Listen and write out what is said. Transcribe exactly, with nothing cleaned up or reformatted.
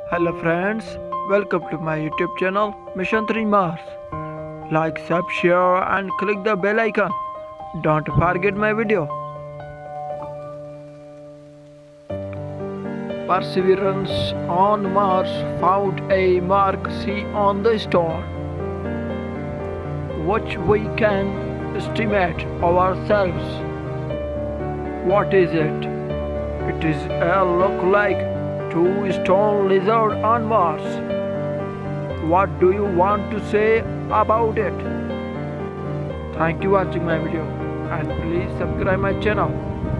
Hello friends, welcome to my YouTube channel Mission three Mars. Like, sub, share and click the bell icon. Don't forget my video. Perseverance on Mars found a mark C on the stone, which we can estimate ourselves. What is it? It is a look like two stone lizard on Mars. What do you want to say about it? Thank you for watching my video and please subscribe my channel.